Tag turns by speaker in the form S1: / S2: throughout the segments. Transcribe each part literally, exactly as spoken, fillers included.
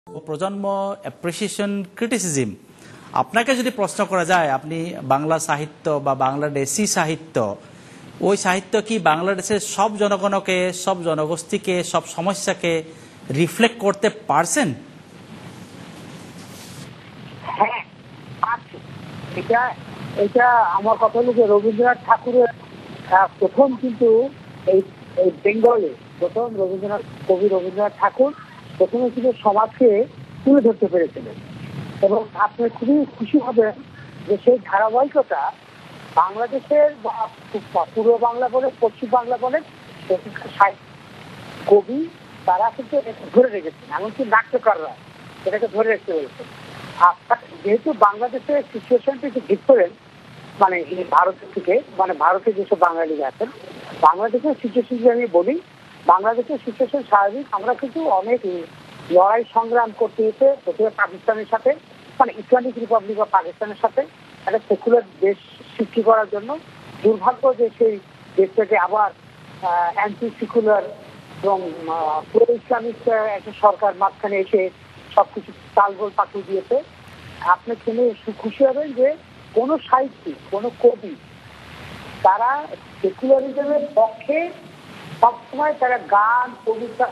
S1: প্রজন্ম appreciation criticism আপনাকে যদি প্রশ্ন করা যায় আপনি বাংলা সাহিত্য বা বাংলাদেশি সাহিত্য ওই সাহিত্য কি বাংলাদেশের সব জনগণকে সব জনগোষ্ঠীকে সব সমস্যাকে রিফ্লেক্ট করতে পারছেন?
S2: হ্যাঁ পারছে। এটা এটা আমার কথা হলো যে রবীন্দ্রনাথ ঠাকুরের প্রথম কিন্তু এই বেঙ্গলে প্রথম রবীন্দ্রনাথ কবি রবীন্দ্রনাথ ঠাকুর প্রথমে কিন্তু সমাজকে তুলে ধরতে পেরেছিলেন এবং আপনি খুবই খুশি হবেন যে সেই ধারাবাহিকতা বাংলাদেশের পূর্ব বাংলা বলে পশ্চিম বাংলা বলে কবি তারা কিন্তু ধরে রেখেছেন, এমনকি নাট্যকাররা এটাকে ধরে রাখতে পেরেছেন। যেহেতু বাংলাদেশের সিচুয়েশনটা একটু ডিফারেন্ট, মানে ভারতের থেকে, মানে ভারতে যেসব বাঙালি আছেন, বাংলাদেশের সিচুয়েশন যদি আমি বলি, বাংলাদেশের সিচুয়েশন স্বাভাবিক। আমরা কিন্তু অনেক লড়াই সংগ্রাম করতে হয়েছে প্রথমে পাকিস্তানের সাথে, মানে ইসলামিক রিপাবলিক অফ পাকিস্তানের সাথে একটা সেকুলার দেশ সৃষ্টি করার জন্য। দুর্ভাগ্য যে সেই দেশটাকে আবার অ্যান্টি সেকুলার এবং পুরো ইসলামিক একটা সরকার মাঝখানে এসে সবকিছু তালগোল পাঠিয়ে দিয়েছে। আপনি শুনে খুশি হবেন যে কোন সাহিত্যিক, কোন কবি তারা সেকুলারিজমের পক্ষে সবসময় তারা গান কবিতা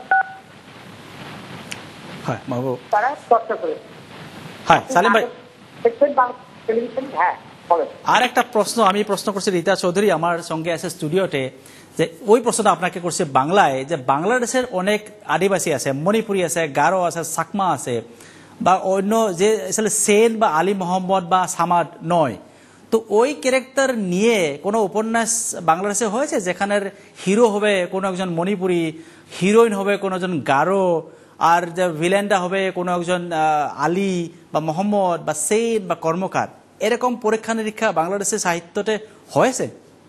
S2: তারা চর্চা করে।
S1: হ্যাঁ সালিম ভাই,
S2: হ্যাঁ
S1: আর একটা প্রশ্ন আমি প্রশ্ন করছি রীতা চৌধুরী আমার সঙ্গে আছে স্টুডিওতে, যে ওই প্রশ্নটা আপনাকে করছে বাংলায়, যে বাংলাদেশের অনেক আদিবাসী আছে, মণিপুরী আছে, গারো আছে, সাকমা আছে, বা অন্য যে আসলে সেন বা আলী মোহাম্মদ বা সামাদ নয়, তো ওই ক্যারেক্টার নিয়ে কোনো উপন্যাস বাংলাদেশে হয়েছে যেখানের হিরো হবে কোনো একজন মণিপুরী, হিরোইন হবে কোনো একজন গারো, আর যে ভিলেনটা হবে কোনো একজন আলী বা মোহাম্মদ বা সেন বা কর্মকার? এরকম পরীক্ষা নিরীক্ষা বাংলাদেশের সাহিত্যতে হয়েছে?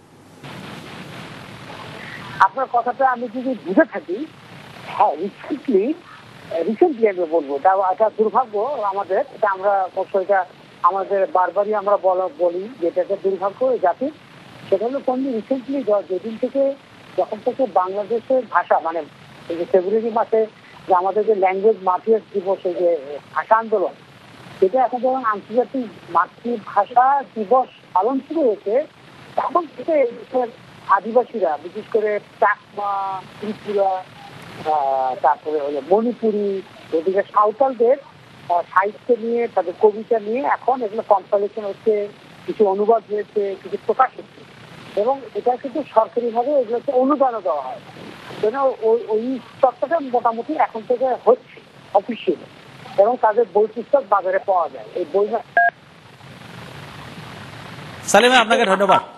S2: আপনার কথাটা আমি যদি বুঝে থাকি, হ্যাঁ রিসেন্টলি রিসেন্টলি আমি বলবো, এটা দুর্ভাগ্য আমাদের, এটা আমরা এটা আমাদের বারবারই আমরা বলি যেটা একটা দুর্ভাগ্য জাতি। সেটা হলো কোন রিসেন্টলি যেদিন থেকে যখন থেকে বাংলাদেশের ভাষা, মানে এই যে ফেব্রুয়ারি মাসে যে আমাদের যে ল্যাঙ্গুয়েজ মার্টিয়ার্স দিবস, এই যে ভাষা আন্দোলন, সেটা এখন যখন আন্তর্জাতিক মাতৃভাষা দিবস পালন শুরু হয়েছে, তখন থেকে এই দেশের আদিবাসীরা, বিশেষ করে চাকমা, ত্রিপুরা, তারপরে হলো মণিপুরি, ওদিকে সাঁওতালদের সাহিত্য নিয়ে, তাদের কবিতা নিয়ে এখন এগুলো কম্পাইলেশন হচ্ছে, কিছু অনুবাদ হয়েছে, কিছু প্রকাশ হচ্ছে, এবং এটা কিন্তু সরকারিভাবে এগুলোকে অনুদানও দেওয়া হয়। যেন ওই চর্চাটা মোটামুটি এখন থেকে হচ্ছে অফিসিয়াল, এবং তাদের বই পুস্তক বাজারে পাওয়া যায়। এই বই
S1: সালিম আপনাকে ধন্যবাদ।